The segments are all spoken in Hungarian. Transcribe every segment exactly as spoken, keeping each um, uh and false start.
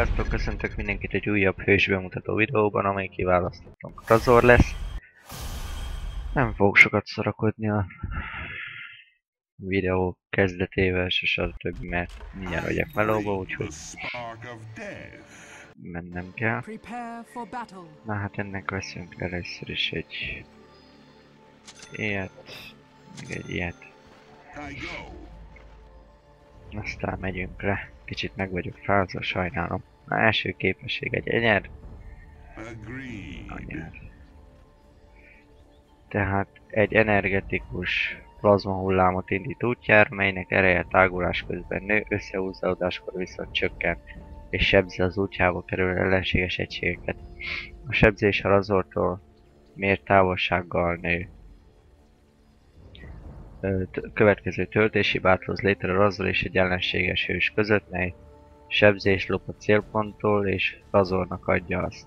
Sziasztok, köszöntök mindenkit egy újabb hős bemutató videóban, amely kiválasztottam Razor lesz. Nem fogok sokat szorakodni a videó kezdetével, és stb. Mert mindjárt vagyok melóba, úgyhogy mennem kell. Na hát ennek veszünk először is egy ilyet, meg egy ilyet. Aztán megyünk le. Kicsit meg vagyok fázva, sajnálom. Na, első képesség egy enyed. Anyád. Tehát egy energetikus plazma hullámot indít útjára, melynek ereje tágulás közben nő, összehúzódáskor viszont csökken, és sebzi az útjába kerülő ellenséges egységeket. A sebzés a Razortól mért távolsággal nő. Következő töltéshibát hoz létre a Razor és egy ellenséges hős között, mely sebzés lop a célponttól és Razornak adja azt.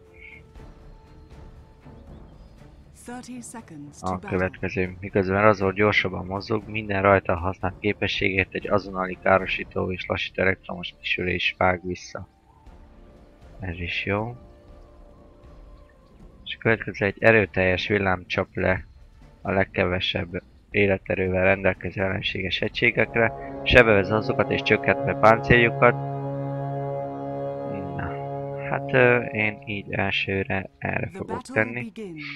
A következő, miközben Razor gyorsabban mozog, minden rajta használt képességért egy azonnali károsító és lassító elektromos kisülés vág vissza. Ez is jó. És a következő egy erőteljes villám csap le a legkevesebb életerővel rendelkező ellenséges egységekre, sebevez azokat és csökkentve páncéljukat. Na, hát euh, én így elsőre erre fogok tenni.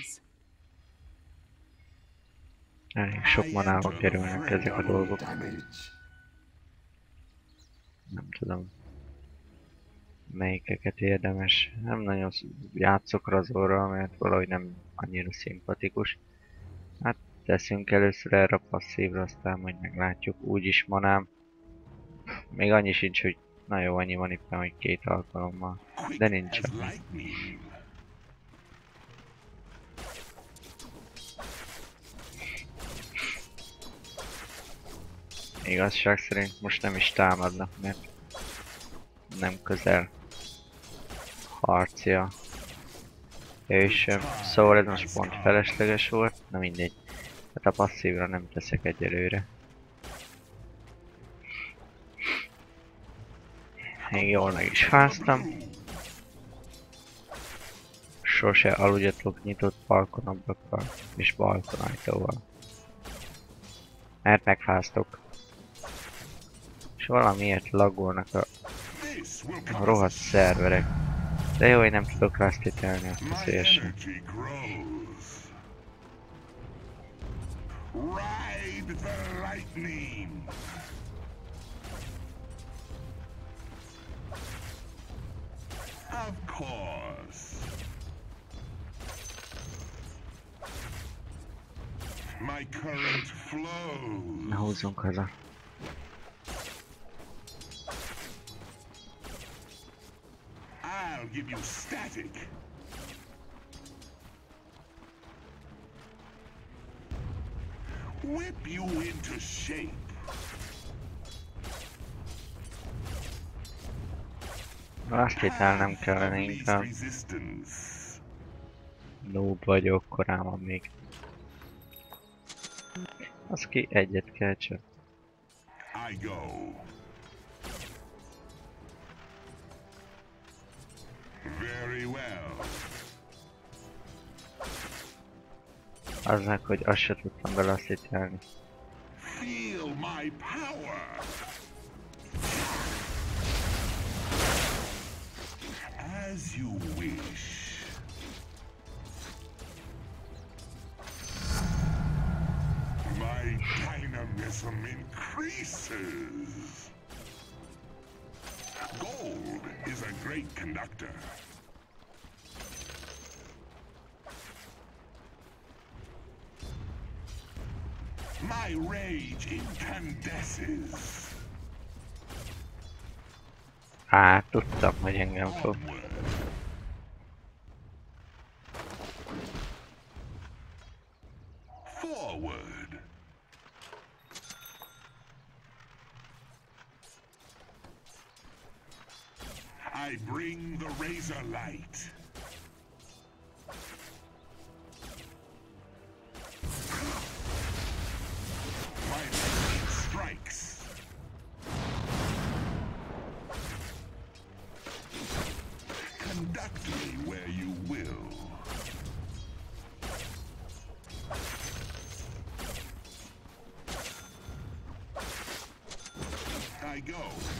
Elég sok manába kerülnek ezek a dolgok. Nem tudom, melyikeket érdemes. Nem nagyon játszok Razorral, mert valahogy nem annyira szimpatikus. Hát teszünk először erre a passzívra, aztán majd meglátjuk. Úgyis manám. Még annyi sincs, hogy na jó, annyi van éppen, hogy két alkalommal. De nincs. Igazság szerint most nem is támadnak, mert nem közel harcia. És szóval ez most pont felesleges volt, na mindegy. Hát a passzívra nem teszek egyelőre. Még jól meg is fáztam. Sose aludjatok nyitott balkonablakkal és balkonajtóval. Mert megfáztok. És valamiért laggolnak a, a rohadt szerverek. De jó, hogy nem tudok rasztitelni azt a szélesen. Na, húzzunk haza. I'll give you static. Whip you into shape. Azt hittem kellene inkább. Noob vagyok, korán van még. Az ki egyet kell csak. I go. Very well. Aznak, hogy azt se tudtam belaszítani. Feel my power. As you wish. My dynamism increases. Gold is a great conductor. My rage incandesces. Á, tudtam, hogy engem fog. Forward. I bring the razor light. My lightning strikes. Conduct me where you will. I go.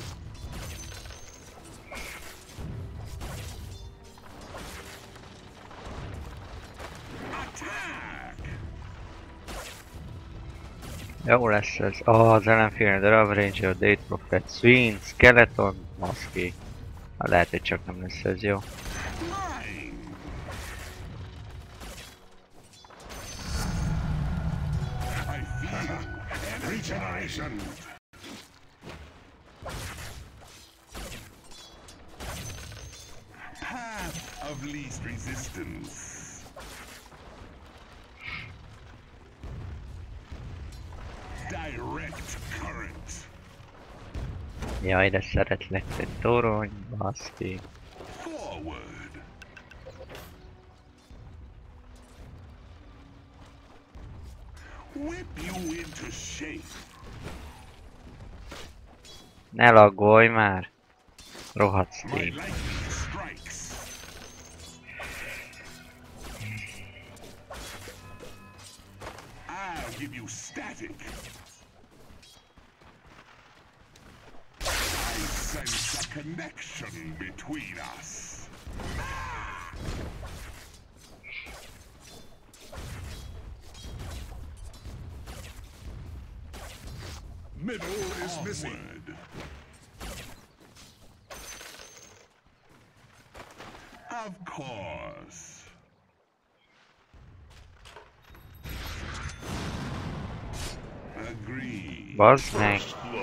Attack! Jó lesz ez. Oh, az ellenfélnél darab Ranger, Date Prophet, Swing, Skeleton, Maszki. Hát lehet, hogy csak nem lesz ez jó. Mine! I feel regeneration! Path of least resistance. Direct current. Jaj, de szeretlek, te torony, baszki. Forward. Whip you into shape. Ne laggolj már! Rohadt My Steam. lightning strikes. I'll give you static. I sense a connection between us. Middle is missing. Onward. Of course. Agreed. Bazd meg!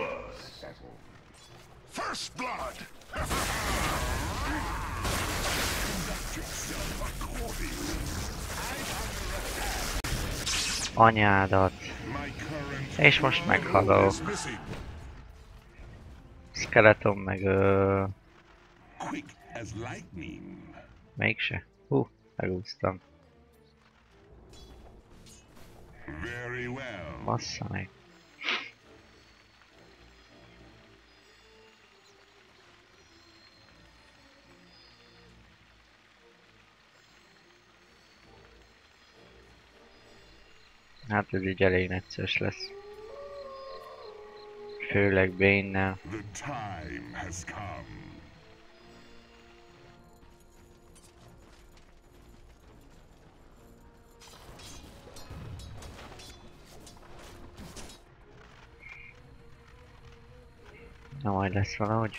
First blood. Conduct yourself accordingly. Anyádat! My current És most meghalok. Is missing. Skeleton meg ö... quick as lightning. Mégse. Hú, megúsztam. Very well. Bassza meg. Hát ez így elég necces lesz. Főleg Bane-nel. The time has come. Na majd lesz valahogy.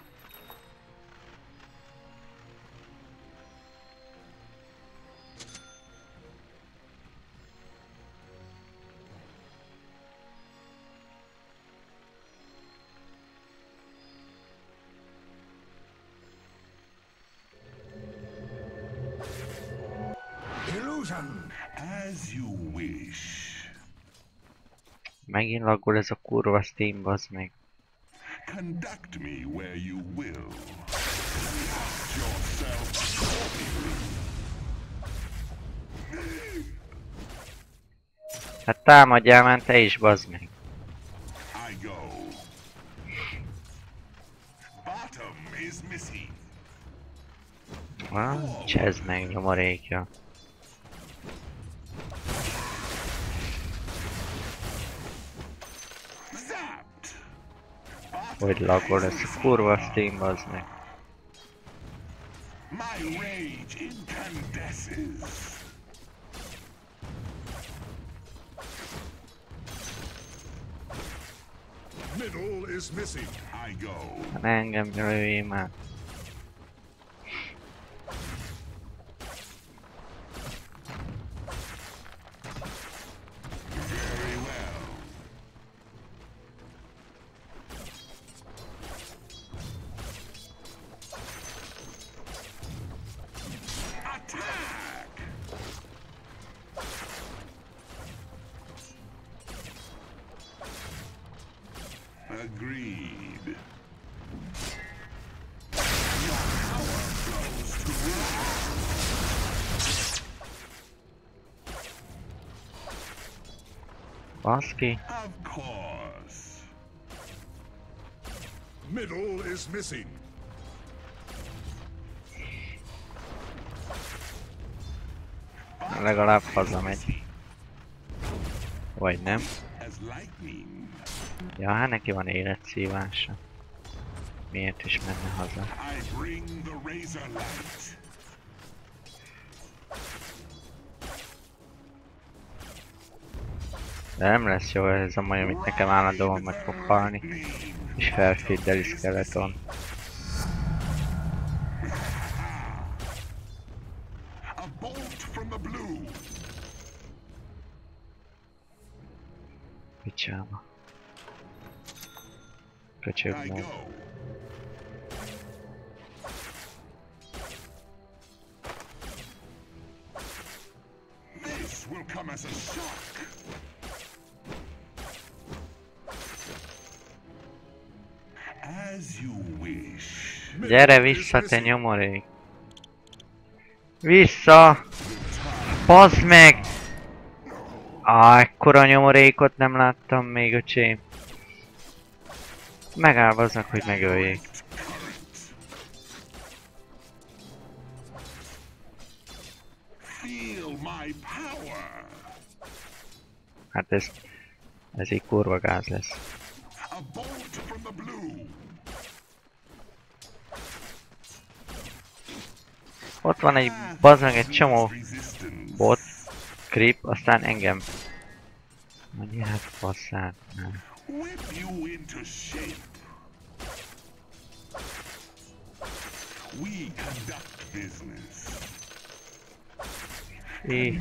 Illusion. As you wish. Megint laggol ez a kurva Steam, bazd meg. Conduct me where you will. Conduct yourself accordingly. Hát támadjál már te is, bazd meg. I go. Bottom is missing. Ah, csezd meg, nyomorékja. Zapped. Hogy laggol ez a kurva Steam, bazd meg. My rage incandesces. Middle is missing. I go. Hát engem lőjél már. Very well. Attack! Agreed. Your power flows to Baszki. Of course. Middle is missing. Legalább hazamegy. Vagy nem. As lightning, Ja, hát neki van életszívása. Miért is menne haza? I bring the razor light. De nem lesz jó ez a mai, amit nekem állandóan meg fog halni. És felfiddeli Skeleton. A bolt from the blue. Picsába. Köcsög I mód. go. This will come as a shock. As you wish. Gyere vissza, te nyomorék! Vissza! Bazd meg! Á, ekkora nyomorékot nem láttam még, öcsém. Megállvaznak, hogy megöljék. Feel my power. Hát ez... ez így kurva gáz lesz. A bolt from the blue. Ott van egy bazd meg egy csomó Resistance. bot, creep, aztán engem. Mondja, hát fasszát. Nem. Whip you into shape. We conduct business. Í.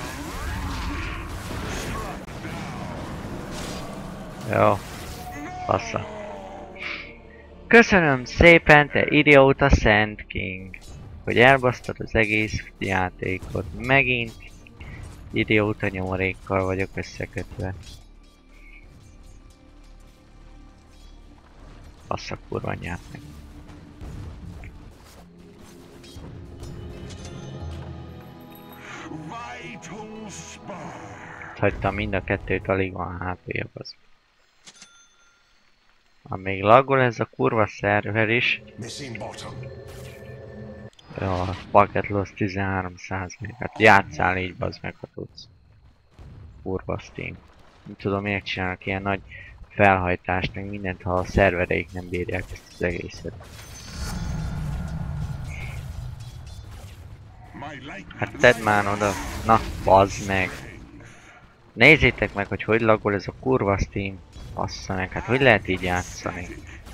Jó. Passza. Köszönöm szépen, te idióta Sand King, hogy elbasztad az egész játékot. Megint idióta nyomorékkal vagyok összekötve. Bassza kurva anyját meg. Vital spark. Hagytam mind a kettőt, alig van há pé-je az. Ha még laggol ez a kurva szerver is. Missing bottom. Jó, a packet loss tizenhárom százalék. Hát játsszál így, bazd meg, ha tudsz. Kurva Steam. Nem tudom, miért csinálnak ilyen nagy felhajtást, meg mindent, ha a szervereik nem bírják ezt az egészet. My lightning. Hát tedd már oda. Na, bazd meg. Nézzétek meg, hogy hogy laggol ez a kurva Steam. Bassza meg, hát hogy lehet így játszani?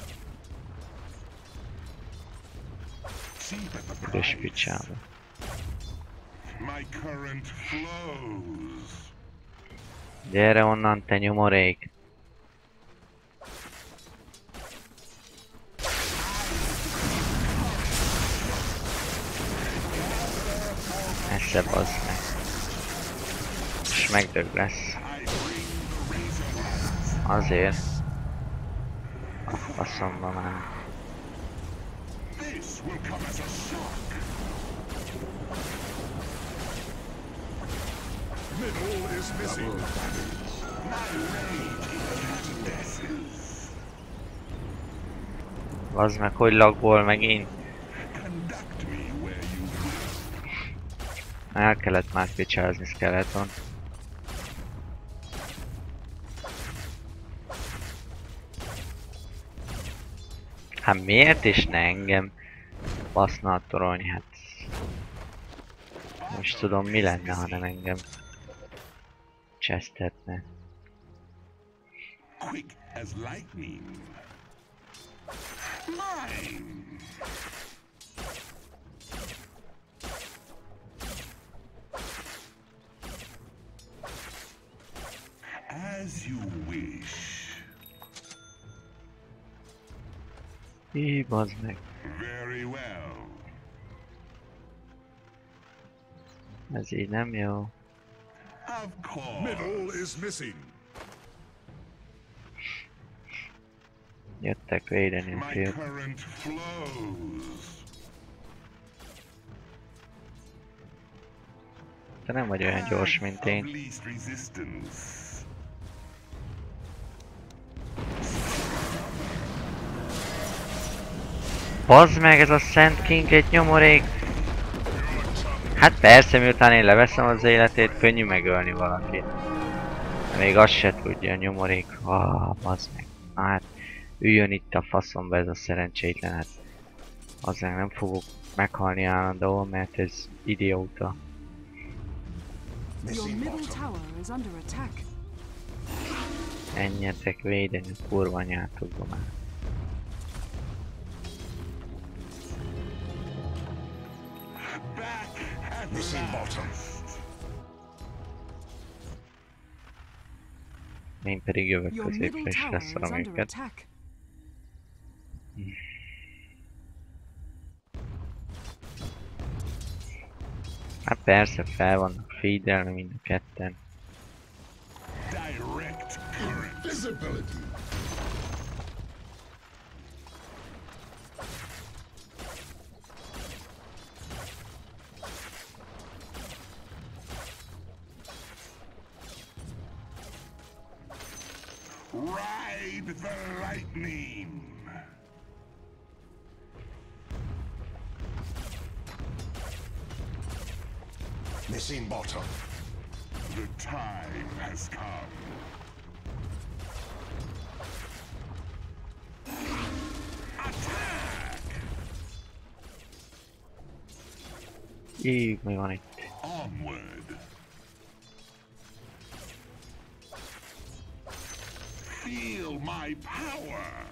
Kös picsába. My current flows. Gyere onnan, te nyomorék! Esze bazd meg. És megdög lesz. Azért. A faszomba már. This will come as a shock. Middle is missing. Bazd meg, hogy lagból megint. Conduct me where you will. El kellett már picsázni Skeleton. Hát miért is ne engem baszna a torony, hát... Nem is tudom mi lenne, ha nem engem csesztetne. Quick as lightning. Mine. As you wish. Í, bazd meg. Very well. Ez így nem jó. Of course. Middle is missing. Jöttek védeni a My fiút. current flows. Te nem vagy olyan gyors, mint Path én. of least resistance. Bazd meg, ez a Sand King egy nyomorék! Hát persze, miután én leveszem az életét, könnyű megölni valakit. De még azt se tudja a nyomorék. Ah, bazd meg. Hát, üljön itt a faszomba ez a szerencsétlen. Hát, azért nem fogok meghalni állandóan, mert ez idióta. Missing bottom. Menjetek védeni a kurva anyátokba már. Missing bottom. Én pedig jövök középre és leszarom őket. Hát persze fel vannak feedelve mind a ketten. Direct current. Visibility. Ride the lightning. Missing bottom. The time has come. Attack! Így, mi van itt? Onward. Feel my power.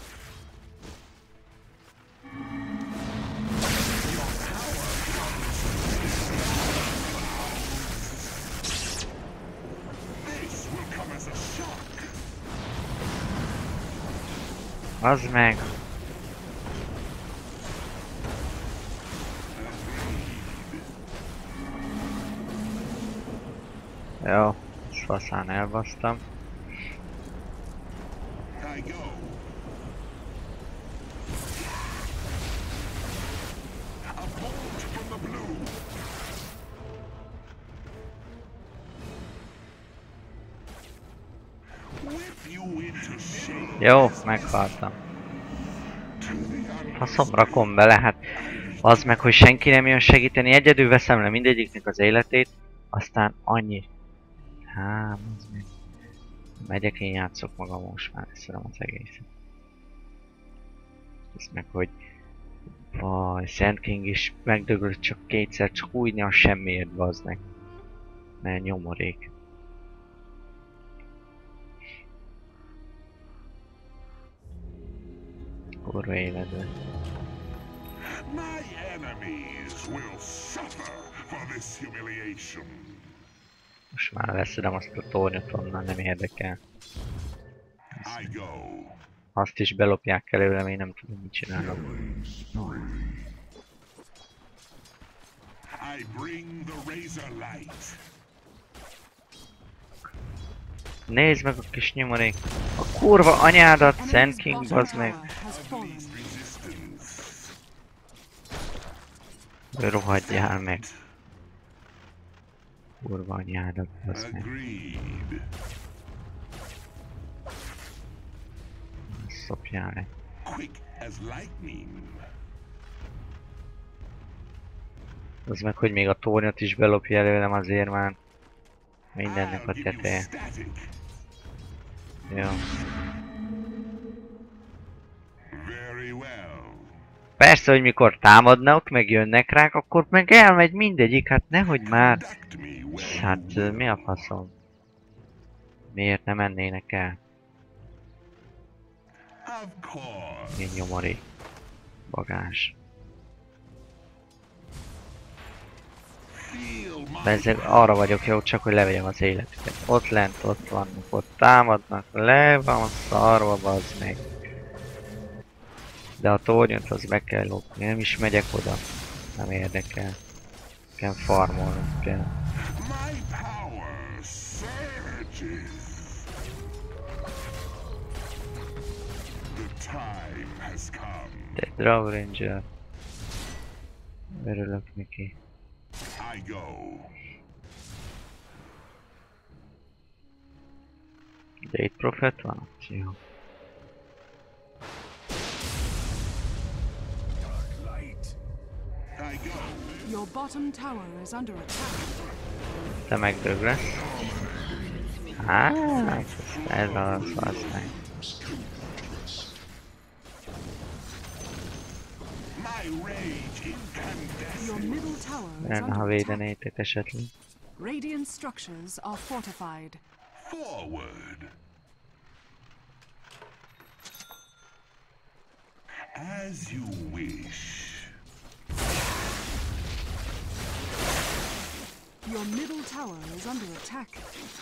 Your power comes. This will come as a shock. Az meg. Jó, ezt faszán elbasztam. I go. A bolt from the blue. Whip you into shape. Jó, meghaltam. Faszom rakom bele, hát az meg, hogy senki nem jön segíteni, egyedül veszem le mindegyiknek az életét, aztán annyi. Há, az meg. Megyek, én játszok magam most már, szerem az egészet. Ez meg, hogy vaj, Sand King is megdöglött csak kétszer, csak úgy a semmiért bazd meg. Mert nyomorék. Kurva életben. My enemies will suffer for this humiliation. Most már leszedem azt a tornyot onnan, nem érdekel. I go. Azt is belopják előlem, én nem tudom mit csinálok. I bring the razor light. Nézd meg a kis nyomorék. A kurva anyádat, Sand King, bazd meg. Least resistance. Rohadjál meg. Kurva anyádat, bazd meg. Agreed. Szopjál le. Quick as lightning. Az meg, hogy még a tornyot is belopja előlem, azért már mindennek a I'll give you teteje. static. Jó. Very well. Persze, hogy mikor támadnak, meg jönnek ránk, akkor meg elmegy mindegyik, hát nehogy már. Conduct me well. Hát mi a faszom? Miért nem mennének el? Of course. Én nyomori. Bagás. Feel my Bezzeg arra vagyok jó, csak hogy levegyem az életüket. Ott lent, ott vannak, ott támadnak, le van szarva, bazd meg. De a tornyot az be kell lopni, nem is megyek oda. Nem érdekel. Nekem farmolnom kell. My power surges. The time has come. De Draw Ranger. Örülök neki. I go. De itt Prophet van? Jó. Light. I go. Your bottom tower is under attack. Te megdöglesz. Hát, ez az aztán. My rage incandescent. Your middle tower is Nem, ha under attack. védenétek esetleg. Radiant structures are fortified. Forward. As you wish. Your middle tower is under attack.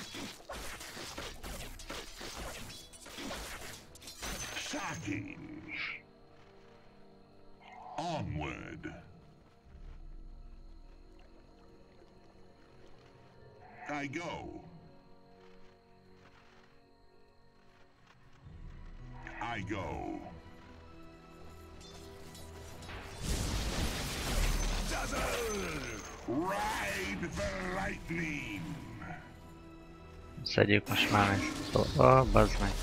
Shocking. Onward. I go. I go. Ride the lightning. Szedjük most már ezt. Ó, oh, bazd meg.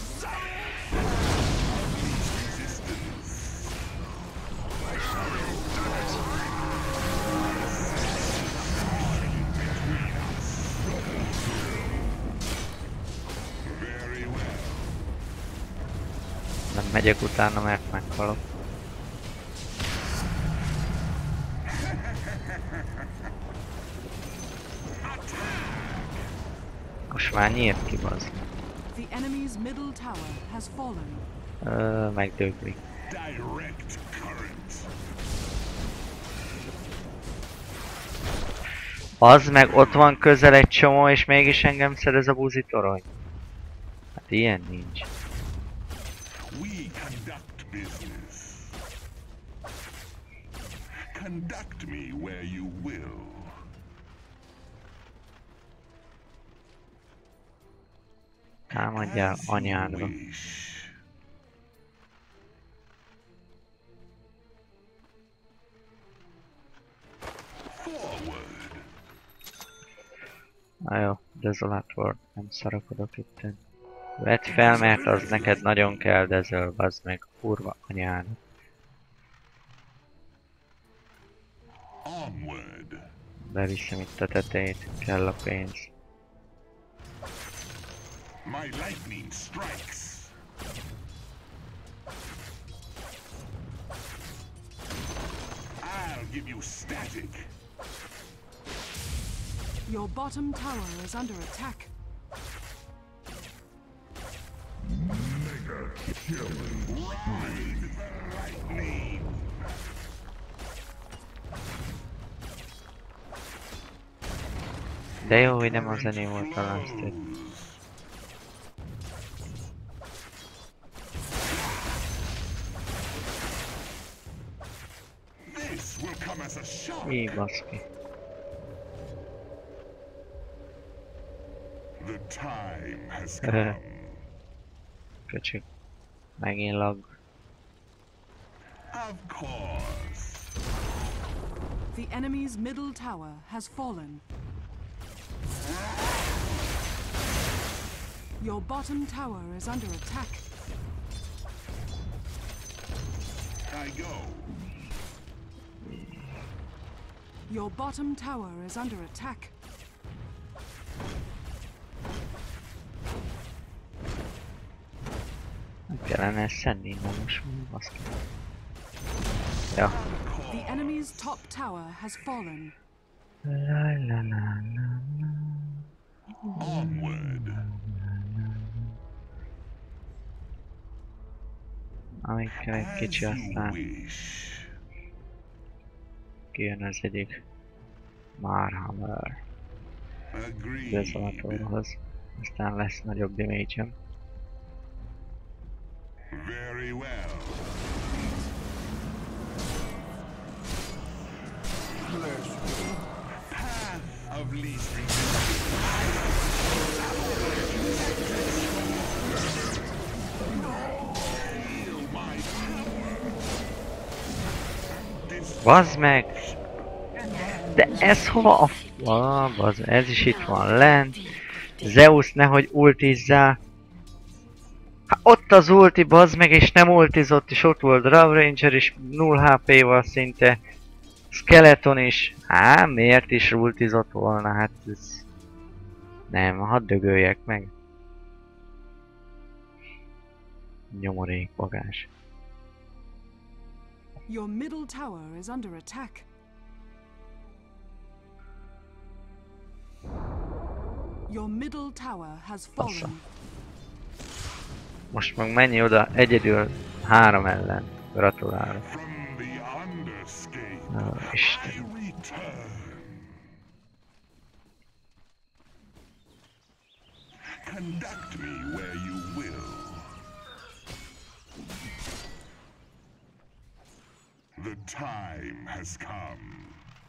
Very well. Nem megyek utána, mert meghalok. Most már nyírt ki, bazd meg. The enemy's middle tower has fallen. Ö, megdöglik. Direct current. Az meg ott van közel egy csomó, és mégis engem szerez a buzi torony. Hát ilyen nincs. We conduct business. Conduct me where you will. Támadjál As you anyádba. wish. Forward. Na jó, Desolate World, nem szarakodok itt. Vedd fel, mert az neked nagyon kell, Desol, bazd meg, kurva anyának. Onward. Beviszem itt a tetejét, kell a pénz. My lightning strikes. I'll give you static. Your bottom tower is under attack. Ride the lightning. De jó, hogy nem az enyém volt a last hit. This will come as a shock. Mi baszki. The time has come. Köcsög. Megint lag. Of course. The enemy's middle tower has fallen. Your bottom tower is under attack. I go. Your bottom tower is under attack. Nem kellene ezt szedni innen most, baszki. Ja. The enemy's top tower has fallen. La la la la la. Onward. Amíg kell egy As kicsi, you aztán wish. kijön az egyik Marhammer Agreed. Desolatorhoz. Aztán lesz nagyobb damage-em. Very well. Path of least resistance. Feel my power. This Bazd meg! De ez hova a f... Ah, bazd, ez is itt van lent. Zeus nehogy ultizzál. Hát ott az ulti, bazd meg, és nem ultizott, és ott volt Drav Ranger is nulla há pé-val szinte. Skeleton is. Á, miért is ultizott volna? Hát ez... Nem, hadd dögöljek meg. Nyomorék bagás. Your middle tower is under attack. Your middle tower has fallen. Most meg menj oda egyedül három ellen. Gratulálok. From the underscape, Ó, I Isten. return. Conduct me where you will. The time has come.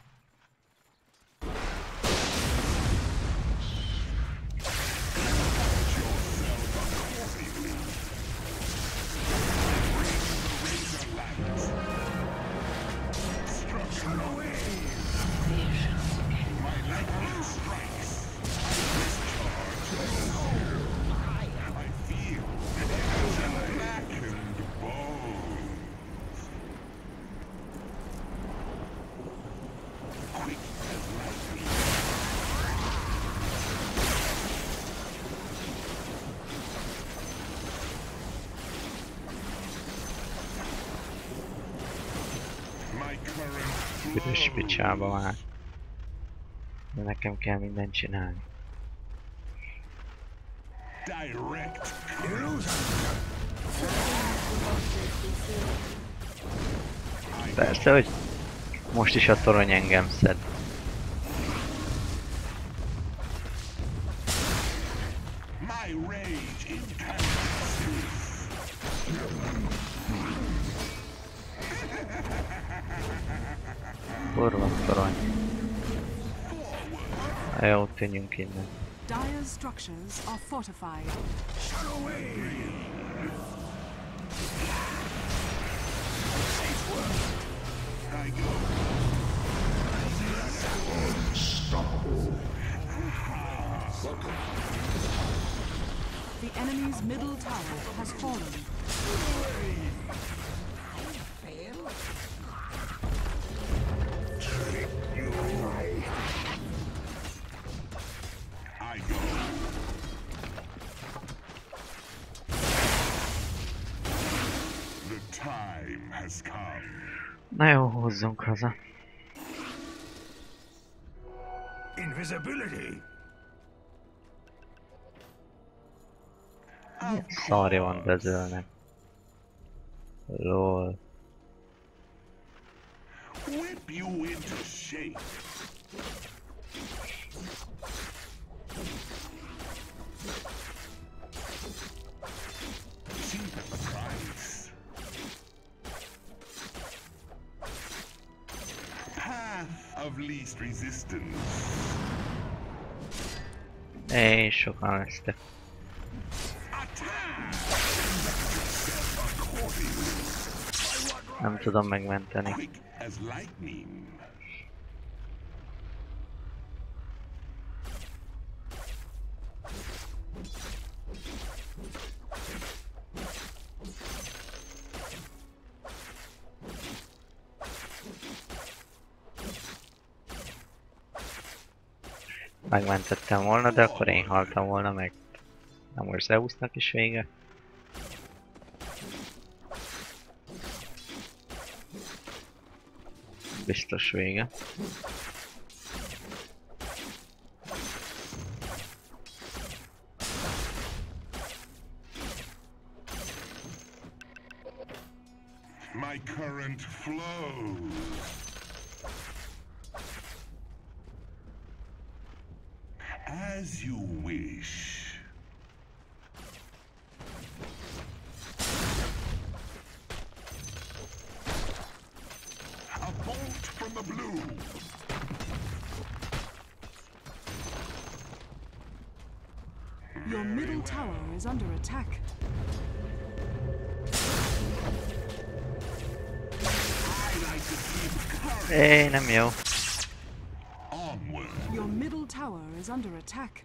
Büdös picsába már. De nekem kell mindent csinálni. Direct. Persze, hogy most is a torony engem szed. My rage incantates. Kurva torony. Jó, tűnjünk innen. Dire's structures are fortified. The enemy's middle tower has fallen. I go. The time has come. Na jó, hozzunk haza. Invisibility. Szarja van bezölnek. Lol. Whip you into shape. Cheap price. Path of least resistance. Éj, sokan lesztek. Nem tudom megmenteni. Quick as lightning. Megmentettem volna, de akkor én haltam volna meg. Na most Zeusnak is vége. Biztos vége. My current flows. As you wish. A bolt from the blue. Your middle tower is under attack. I like to keep current. Éj, nem jó. Onward. Your middle tower is under attack.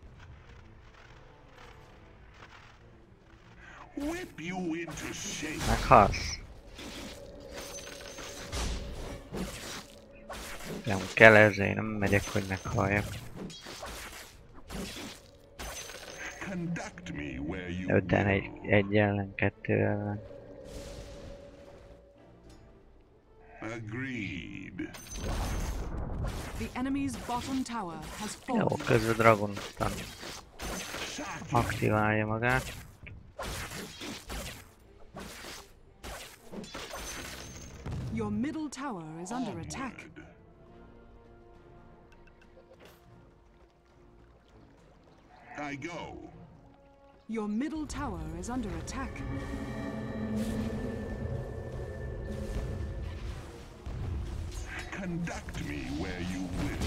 Whip you into shape. Meghalsz. Nem kell ezzel, én nem megyek, hogy meghalljak. Conduct me where you Öten egy, will. egy ellen, kettő ellen. Agreed. The enemy's bottom tower has Jó, fallen. közben Dragon Stun aktiválja magát. Your middle tower is under attack. Onward. I go. Your middle tower is under attack. Conduct me where you will.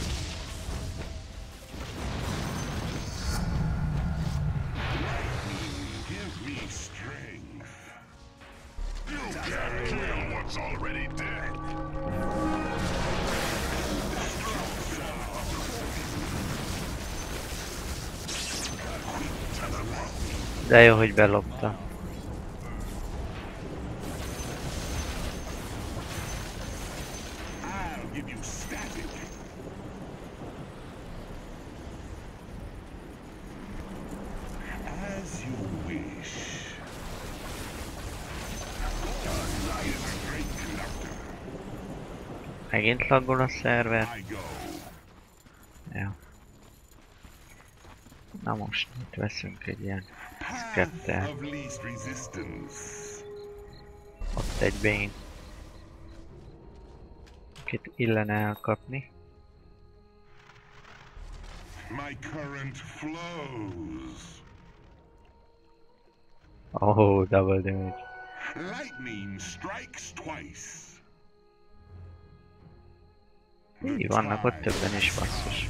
Lightning, give me strength. You can't kill what's already dead. De jó, hogy belopta. I'll give you static. As you wish. Light is a great conductor. Megint laggol a szerver. I go. Ja. Na most itt veszünk egy ilyen Path kettő. of least resistance. Ott egy Bane. Akit illene elkapni. My current flows. Oh, double damage. Lightning strikes twice. Így vannak ott többen is, basszus.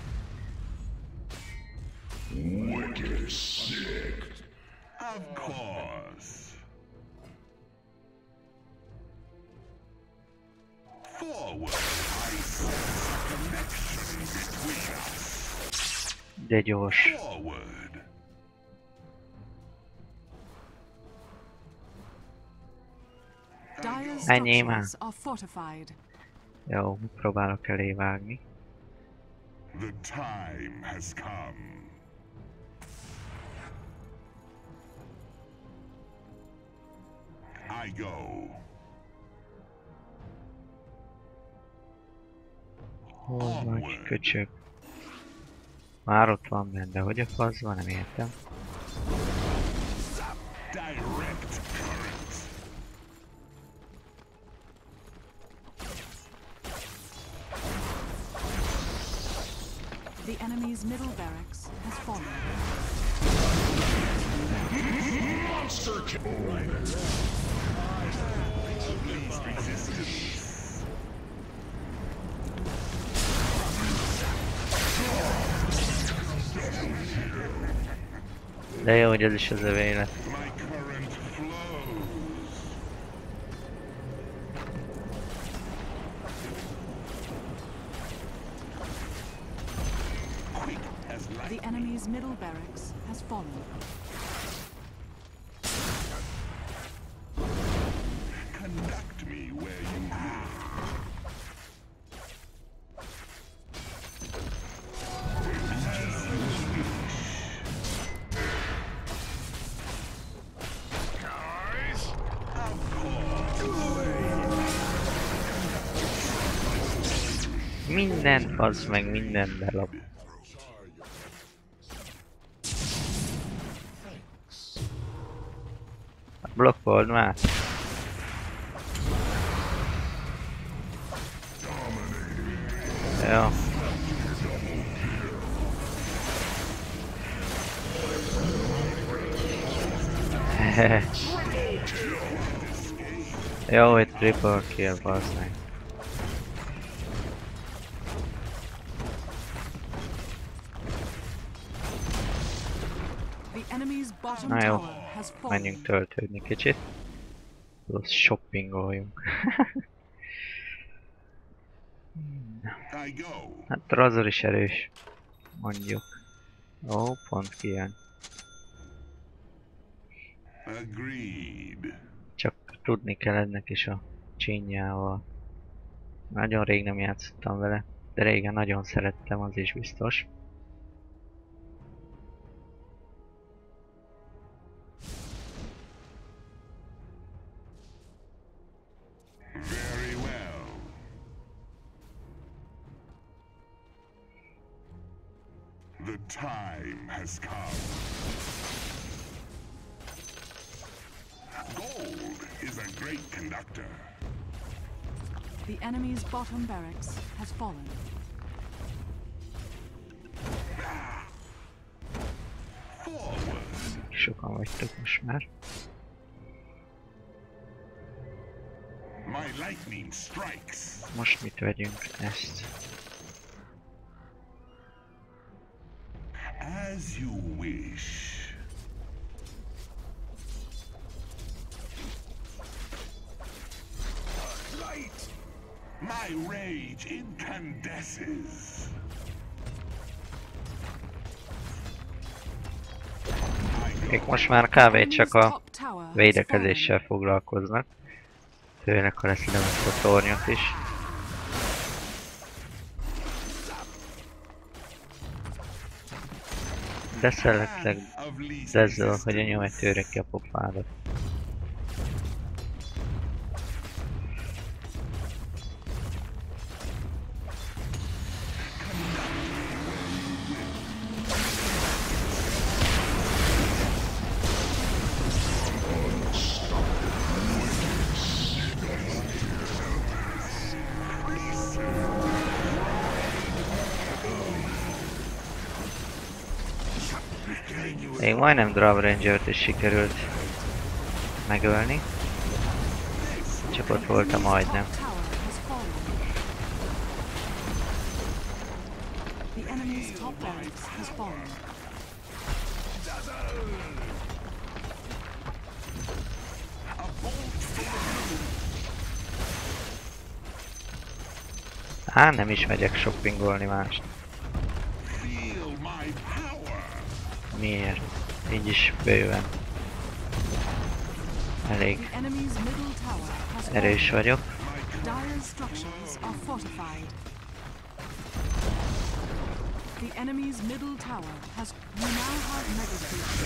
Of course. Forward. I sense a connection between us. De gyors. Forward. Dire's Ennyi már. structures are fortified. Jó, próbálok elé vágni. The time has come. I go. Hol vagy, köcsög? Már ott van benne, de hogy a faszban, nem értem. Direct current. The enemy's middle barracks has fallen. Monster kill. Least resistance. De jó, hogy ez is az övé élet. My current flows. Quick as The light. enemy's middle barracks has fallen. Conduct me where you will. As you wish. Guys, of course. Minden fasz meg, minden belop. Blokkold már. Jó. Jó, hogy triple kill, bassz meg. The enemy's bottom Na jó, tower has fallen. menjünk töltődni kicsit. Plusz shoppingoljunk. I go. Hát Razor is erős, mondjuk. Ó, pont kijön. Agreed. Csak tudni kell ennek is a csinyával. Nagyon rég nem játszottam vele, de régen nagyon szerettem, az is biztos. Very well. The time has come. Gold is a great conductor. The enemy's bottom barracks has fallen. Forward. Sokan vagytok most már. My lightning strikes. Most mit vegyünk? Ezt. As you wish. Light! My rage incandesces. Ők most már kb. Csak a védekezéssel foglalkoznak. Főleg, ha leszedem ezt a tornyot is. De szeretleg ezzel, hogy a nyometőre ki a pofádat. Még majdnem Drav Rangert is sikerült megölni. Csak ott voltam majdnem. The enemy's top barracks has fallen. Á, nem is megyek shoppingolni mást. Miért? Így is bőven. Elég erős vagyok. Dire structures are fortified. The enemy's middle tower has. You now have mega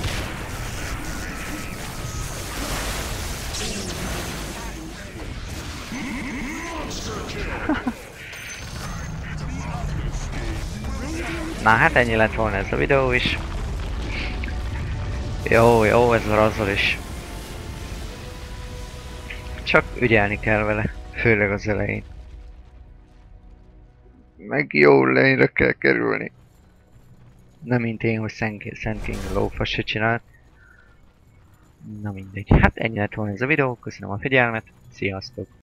Na hát ennyi lett volna ez a videó is. Jó, jó, ez a razzol is. Csak ügyelni kell vele, főleg az elején. Meg jó lényre kell kerülni. Nem mint én, hogy Szent King lófasz se csinált. Na mindegy. Hát ennyi lett volna ez a videó, köszönöm a figyelmet, sziasztok!